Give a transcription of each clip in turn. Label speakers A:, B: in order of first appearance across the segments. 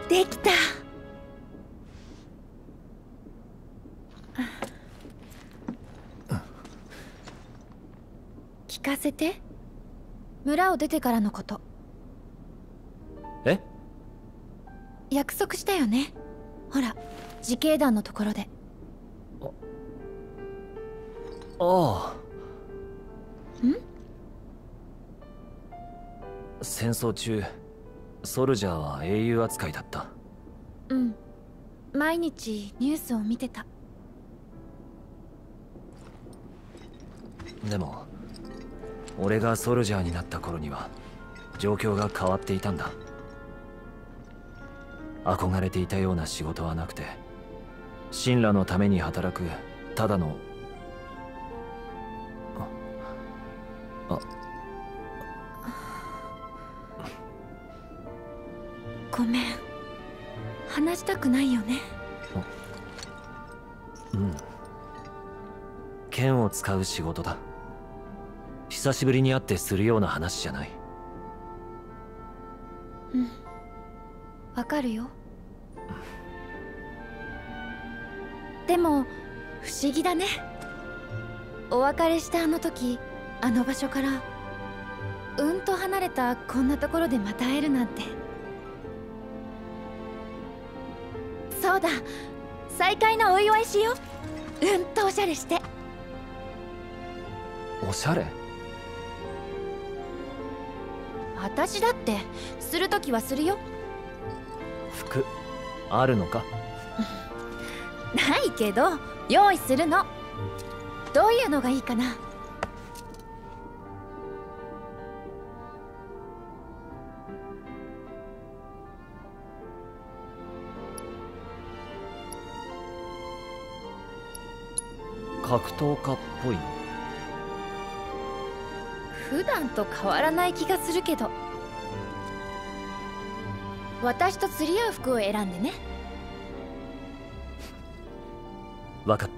A: できた。聞かせて。村を出てからのこと。
B: え？
A: 約束したよね。ほら、自警団のところで。
B: ああ。
A: ん？
B: 戦争中ソルジャーは英雄扱いだった。
A: うん、毎日ニュースを見てた。
B: でも俺がソルジャーになった頃には状況が変わっていたんだ。憧れていたような仕事はなくて、神羅のために働くただの
A: ごめん、話したくないよね。
B: うん、剣を使う仕事だ。久しぶりに会ってするような話じゃない。
A: うん、わかるよ。でも不思議だね。お別れしたあの時、あの場所からうんと離れたこんなところでまた会えるなんて。そうだ、再会のお祝いしよう。うんとおしゃれして。
B: おしゃれ？
A: 私だってするときはするよ。
B: 服あるのか？
A: ないけど用意するの。どういうのがいいかな？
B: 格闘家っぽい。
A: 普段と変わらない気がするけど。私と釣り合う服を選んでね。
B: わかった。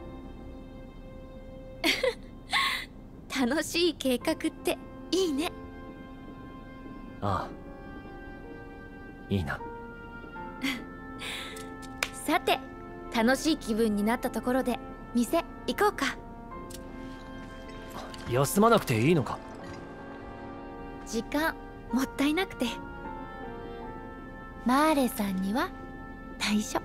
A: 楽しい計画っていいね。
B: ああ、いいな。
A: さて、楽しい気分になったところで店行こうか。
B: 休まなくていいのか？
A: 時間もったいなくて。マーレさんには内緒。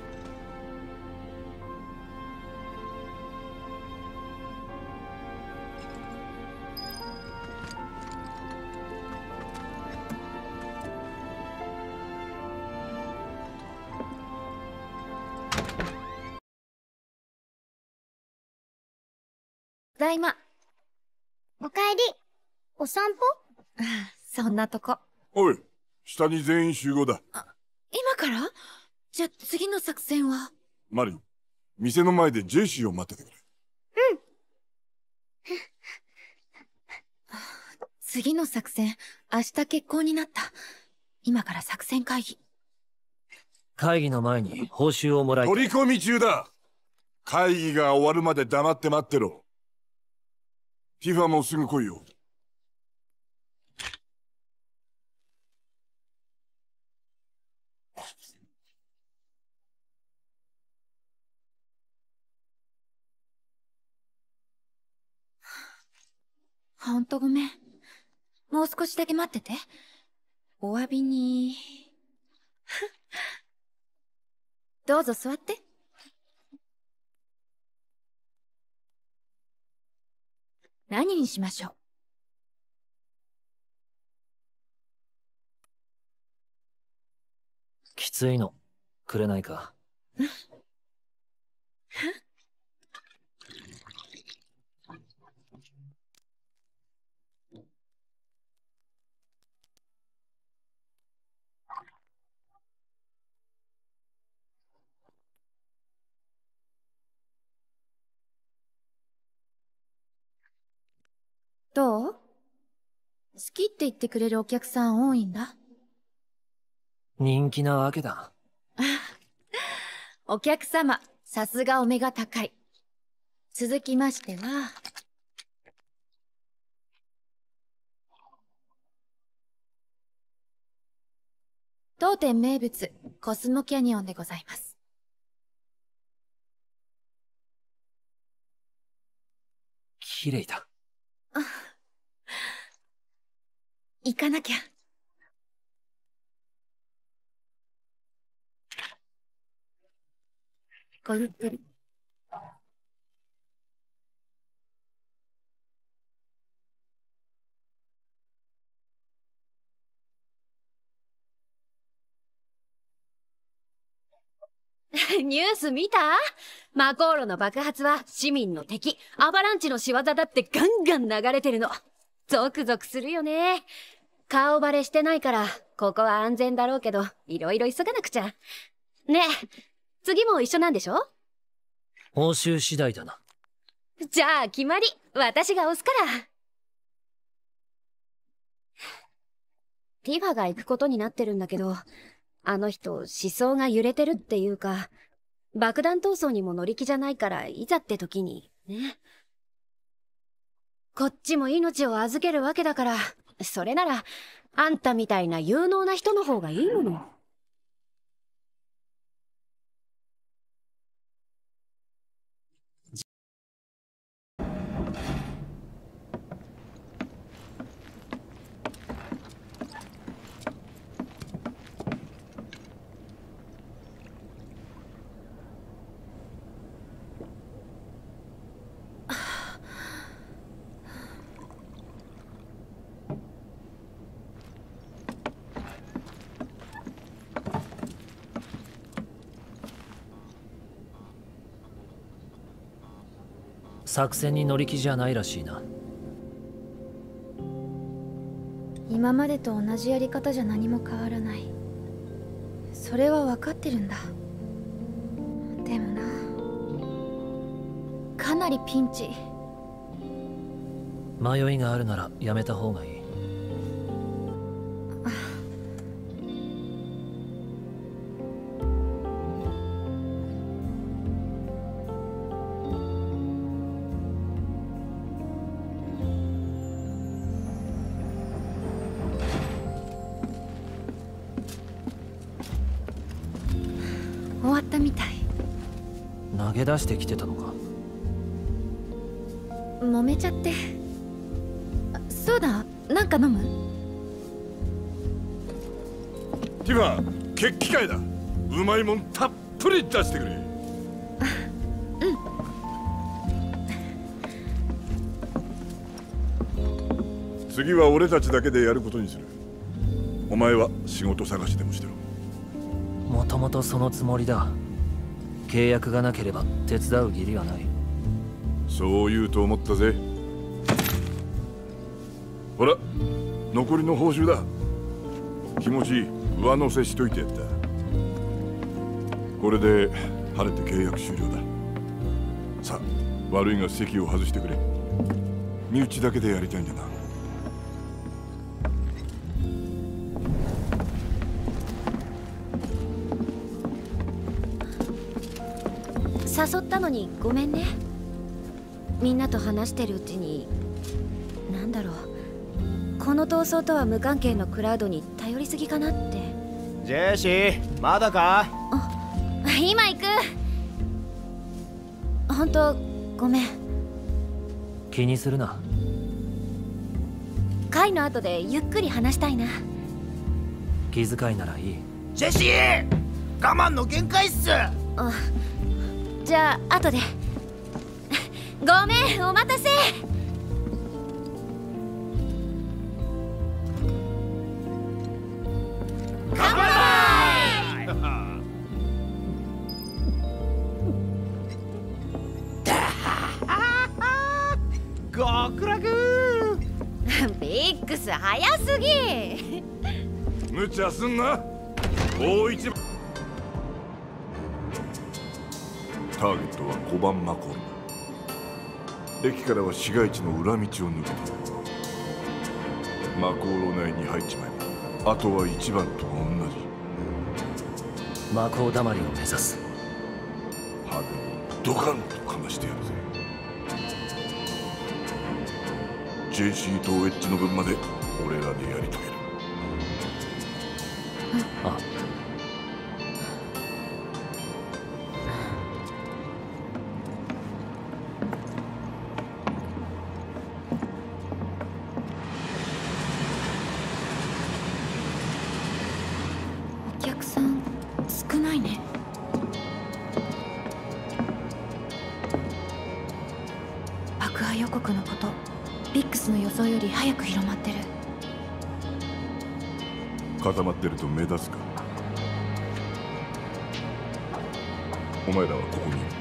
A: ただいま。
C: おかえり。お散歩？
A: そんなとこ。
D: おい、下に全員集合だ。
A: 今から？じゃあ次の作戦は？
D: マリン、店の前でジェシーを待っててくれ。
A: 次の作戦、明日決行になった。今から作戦会議。
B: 会議の前に報酬をもらい。
D: 取り込み中だ。会議が終わるまで黙って待ってろ。ティファもすぐ来いよ。
A: ほんとごめん。もう少しだけ待ってて。お詫びに。どうぞ座って。何にしましょう？
B: きついのくれないか？
A: どう？好きって言ってくれるお客さん多いんだ。
B: 人気なわけだ。
A: お客様、さすがお目が高い。続きましては、 当店名物コスモキャニオンでございます。
B: 綺麗だ。
A: 行かなきゃ。ごゆっくり。
E: ニュース見た？マコーロの爆発は市民の敵、アバランチの仕業だってガンガン流れてるの。ゾクゾクするよね。顔バレしてないから、ここは安全だろうけど、いろいろ急がなくちゃ。ねえ、次も一緒なんでしょ？
B: 報酬次第だな。
E: じゃあ決まり、私が押すから。ティファが行くことになってるんだけど、あの人思想が揺れてるっていうか、爆弾闘争にも乗り気じゃないからいざって時にね。こっちも命を預けるわけだから、それならあんたみたいな有能な人の方がいいもの。
B: 作戦に乗り気じゃないらしいな。
A: 今までと同じやり方じゃ何も変わらない。それは分かってるんだ。でもな、かなりピンチ。
B: 迷いがあるならやめた方がいい。
A: 終わったみたい。
B: 投げ出してきてたのか。
A: 揉めちゃって。そうだ、なんか飲む？
D: ティファ、決起会だ。うまいもんたっぷり出してくれ。次は俺たちだけでやることにする。お前は仕事探しでもしてろ。
B: もともとそのつもりだ。契約がなければ手伝う義理はない。
D: そう言うと思ったぜ。ほら、残りの報酬だ。気持ち上乗せしといてやった。これで晴れて契約終了だ。さあ、悪いが席を外してくれ。身内だけでやりたいんだな。
E: 誘ったのにごめんね。みんなと話してるうちに、なんだろう、この闘争とは無関係のクラウドに頼りすぎかなって。
F: ジェシー、まだか？
E: 今行く。本当ごめん。
B: 気にするな。
E: 会の後でゆっくり話したいな。
B: 気遣いならいい。
F: ジェシー、我慢の限界っす。
E: じゃあ後で。ごめん、お待たせ。乾杯。
F: 極楽。
E: ビックス早すぎ。
D: 無茶すんな。大一番。ターゲットは小判マコール。駅からは市街地の裏道を抜けている。マコーロ内に入っちまえばあとは一番と同じ。
B: 魔法だまりを目指す。
D: 派手にドカンとかましてやるぜ。JC とエッジの分まで俺らでやり遂げる。
B: あ、
A: お客さん少ないね。爆破予告のこと、ビックスの予想より早く広まってる。
D: 固まってると目立つか。お前らはここにいる。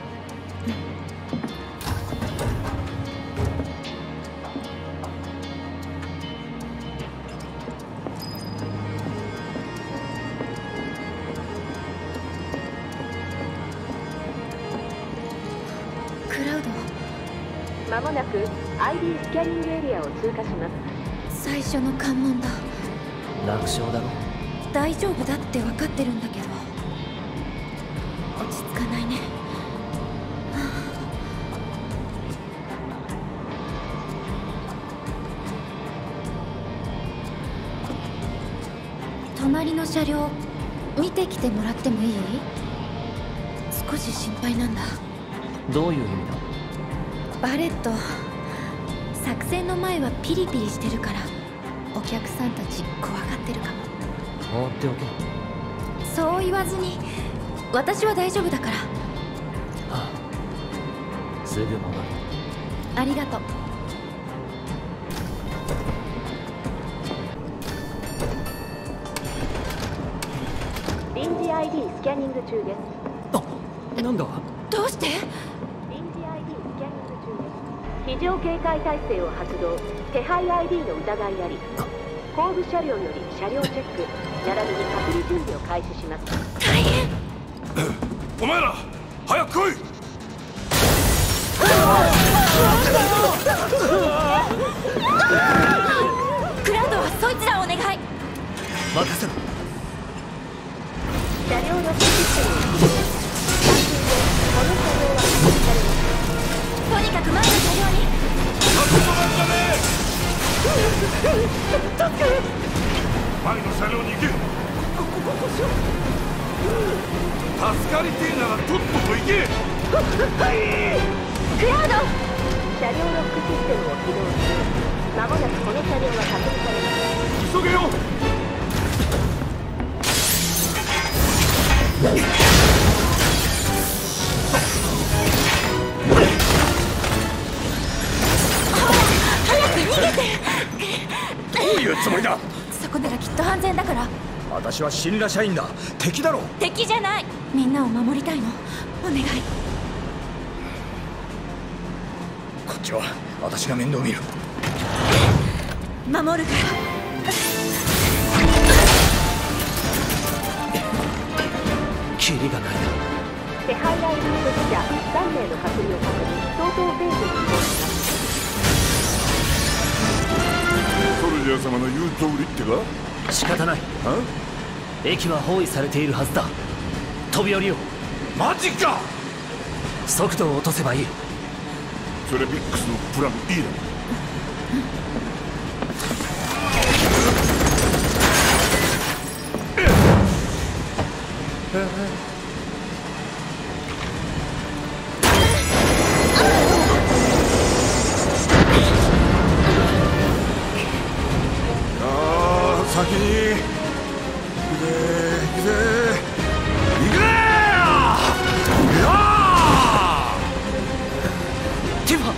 A: クラウド、
E: まもなく ID スキャニングエリアを通過します。
A: 最初の関門だ。
B: 楽勝だろ。
A: 大丈夫だって分かってるんだけど、落ち着かないね。隣の車両見てきてもらってもいい？少し心配なんだ。
B: どういう意味だ？
A: バレット、作戦の前はピリピリしてるからお客さんたち怖がってるかも。
B: 放っておけ。
A: そう言わずに、私は大丈夫だから。
B: はあ、すぐ戻る。
A: ありがとう。
E: 臨時 ID スキャニング中です。
B: あ、なんだ？
A: どうして？
E: 臨時 ID スキャニング中です。非常警戒態勢を発動。手配 ID の疑いあり。後部車両より車両チェック並びに隔離準備を開始します。
A: 大変。
D: お前ら早く来い。
A: クラウドはそいつらをお願い。
B: 任せろ。
E: 車両のシステムを起動。最近でこの車両は破壊されます。
A: とにかく前の車両に。
D: 前の車両に行け。助かりてえならとっとと行け。
A: クラウド。
E: 車両ロックシステムを起動し、まもなくこの車両が確認されます。
D: 急げよ。
A: 早く逃げて。
F: どういうつもりだ？
A: そこならきっと安全だから。
F: 私は新羅社員だ。敵だろ。
A: 敵じゃない。みんなを守りたいの。お願い。
F: こっちは私が面倒見る。
A: 守るから。
B: キリがないな。
E: 手配 ID 所持者3名の隔離を確認。相当フェーズに移動します。
D: ソルジャー様の言う通りってか？
B: 仕方ない。
D: あ？
B: 駅は包囲されているはずだ。飛び降りよう。
D: マジか。
B: 速度を落とせばいい。
D: それビックスのプラン E だ。先に行くぜ行くぜ行くぜ
B: ティファ。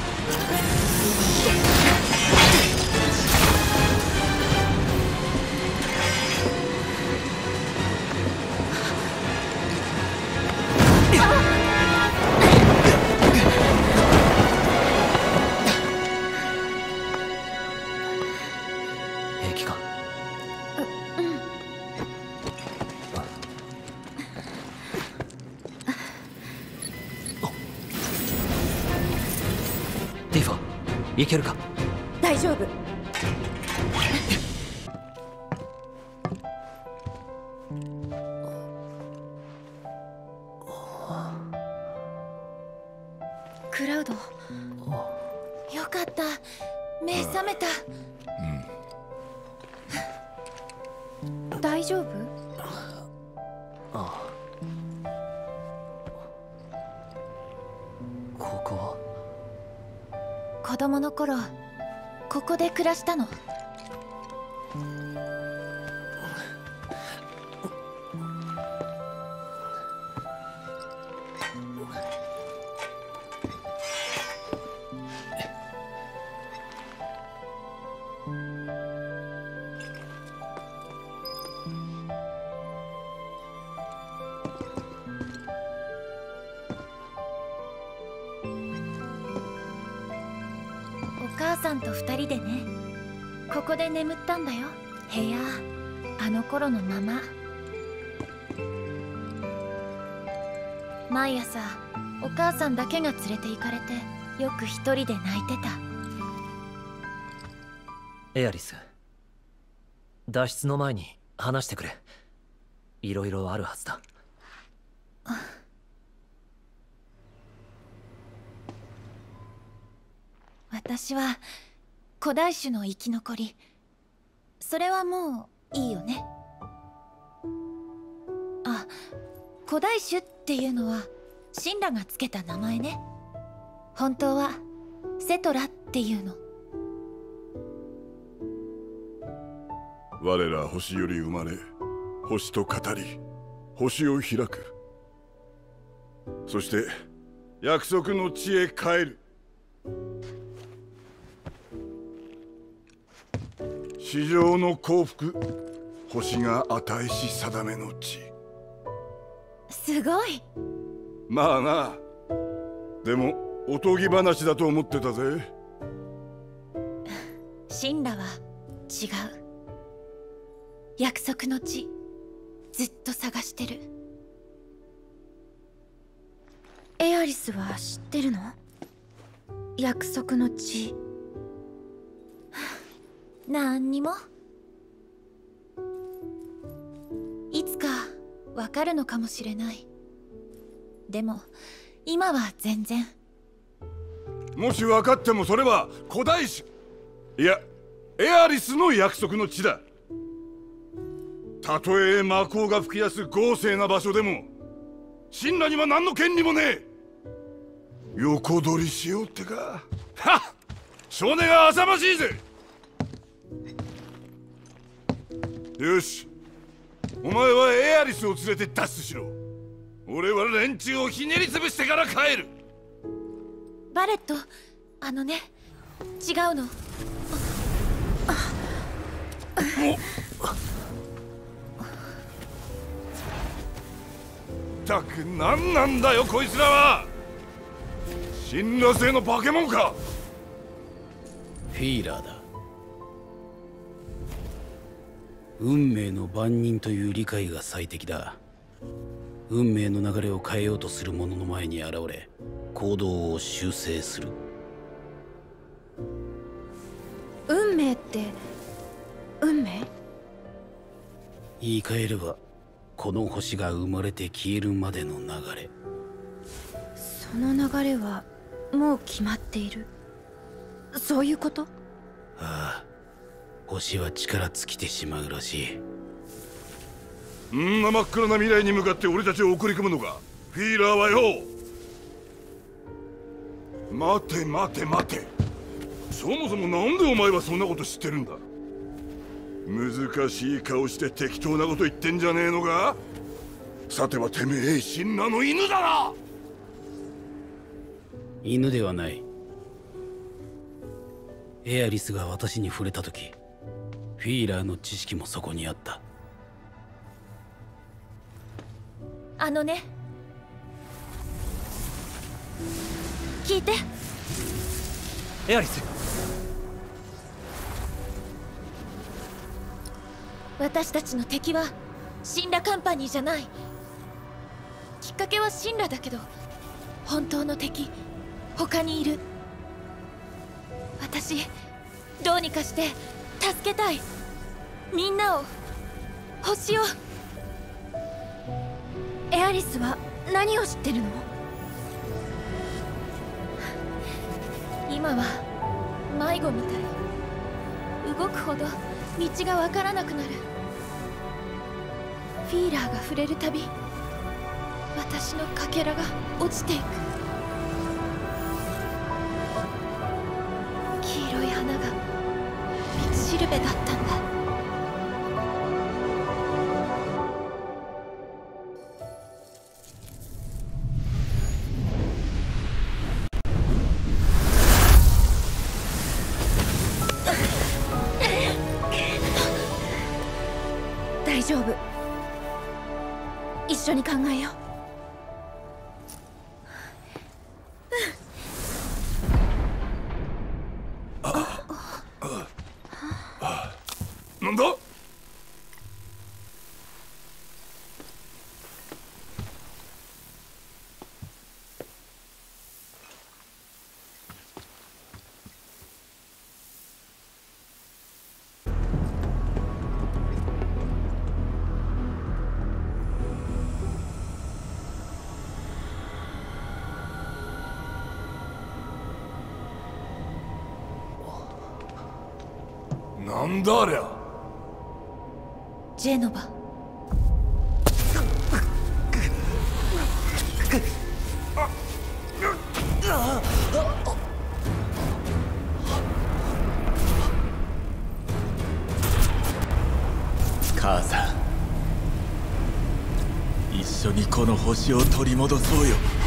B: 平気か？ティファ、いけるか？
A: 大丈夫。クラウド、よかった。目覚めた。大大丈夫？
B: ああ。ここは
A: 子供の頃ここで暮らしたの。お母さんと2人でね、ここで眠ったんだよ。部屋あの頃のまま。毎朝お母さんだけが連れて行かれて、よく一人で泣いてた。
B: エアリス、脱出の前に話してくれ。いろいろあるはずだ。
A: 私は古代種の生き残り。それはもういいよね。あ、古代種っていうのは神羅がつけた名前ね。本当はセトラっていうの。
D: 我ら星より生まれ、星と語り、星を開く。そして約束の地へ帰る。地上の幸福、星が与えし定めの地。
A: すごい。
D: まあな。でもおとぎ話だと思ってたぜ。
A: 神羅は違う。約束の地、ずっと探してる。エアリスは知ってるの？約束の地。なんにも。いつかわかるのかもしれない。でも今は全然。
D: もし分かってもそれは古代種、いやエアリスの約束の地だ。たとえ魔法が吹き出す豪勢な場所でも神羅には何の権利もねえ。横取りしようってか。はっ、少年が浅ましいぜ。よし、お前はエアリスを連れて脱出しろ。俺は連中をひねり潰してから帰る。
A: バレット、あのね、違うの。
D: ったく何なんだよこいつらは。神羅製の化け物か。
G: フィーラーだ。運命の番人という理解が最適だ。運命の流れを変えようとする者の前に現れ、行動を修正する。
A: 運命って運命？
G: 言い換えればこの星が生まれて消えるまでの流れ。
A: その流れはもう決まっている。そういうこと？
G: ああ、星は力尽きてしまうらしい。
D: んな真っ暗な未来に向かって俺たちを送り込むのか、フィーラーはよ。待て待て待て、そもそもなんでお前はそんなこと知ってるんだ。難しい顔して適当なこと言ってんじゃねえのか。さてはてめえ神羅の犬だな。
G: 犬ではない。エアリスが私に触れた時、フィーラーの知識もそこにあった。
A: あのね、聞いて。
B: エアリス、
A: 私たちの敵は神羅カンパニーじゃない。きっかけは神羅だけど、本当の敵他にいる。私どうにかして助けたい。みんなを、星を。エアリスは何を知ってるの？今は迷子みたい。動くほど道がわからなくなる。 フィーラーが触れるたび私のかけらが落ちていく。黄色い花が道しるべだったんだ。大丈夫。一緒に考えよう。
D: なんだ？なんだありゃ。
A: ジェノバ。
F: 母さん、一緒にこの星を取り戻そうよ。